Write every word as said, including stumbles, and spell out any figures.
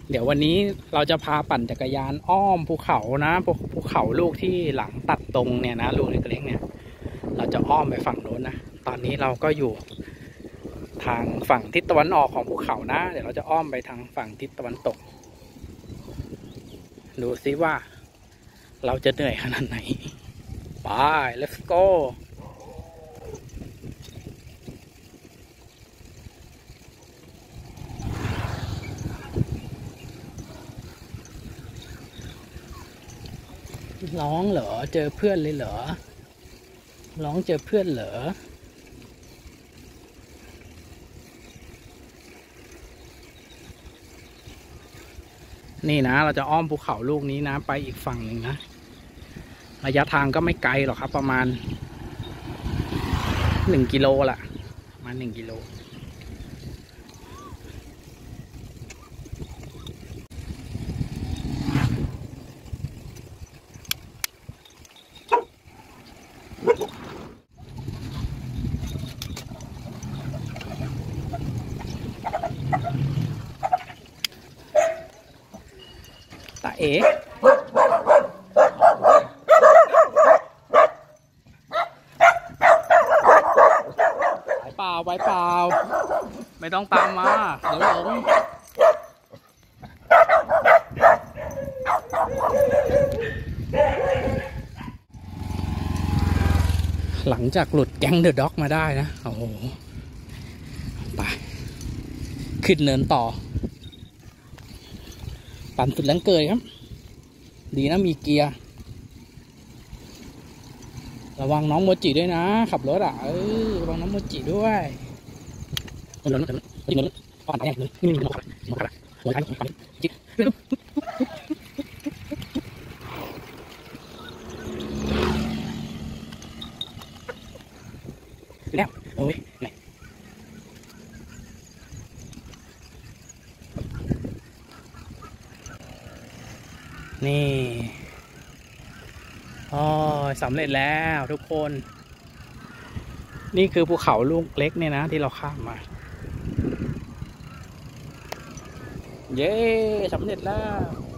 เดี๋ยววันนี้เราจะพาปั่นจักรยานอ้อมภูเขานะภูเขาลูกที่หลังตัดตรงเนี่ยนะลูกเล็กๆเนี่ยเราจะอ้อมไปฝั่งโน้นนะตอนนี้เราก็อยู่ทางฝั่งทิศตะวันออกของภูเขานะเดี๋ยวเราจะอ้อมไปทางฝั่งทิศตะวันตกดูซิว่าเราจะเหนื่อยขนาดไหนไป let's go ร้องเหรอเจอเพื่อนเลยเหรอร้องเจอเพื่อนเหรอนี่นะเราจะอ้อมภูเขาลูกนี้นะไปอีกฝั่งหนึ่งนะระยะทางก็ไม่ไกลหรอกครับประมาณหนึ่งกิโลละประมาณหนึ่งกิโลตาเอ๋ไปเปล่าไปเปล่าไม่ต้องตามมาเดี๋ยวหลงหลังจากหลุดแก๊งเดอะด็อกมาได้นะโอ้โหไปขึ้นเนินต่อปั่นสุดแรงเกยครับดีนะมีเกียร์ระวังน้องโมจิด้วยนะขับรถอ่ะเออระวังน้องโมจิด้วยถนนถนนถนนอ่อนแรงเลยนี่มันขับมันขับหัวท้ายของมันจิกแล้วโอ้ยนี่อ๋อสำเร็จแล้วทุกคนนี่คือภูเขาลูกเล็กเนี่ยนะที่เราข้ามมาเย้สำเร็จแล้ว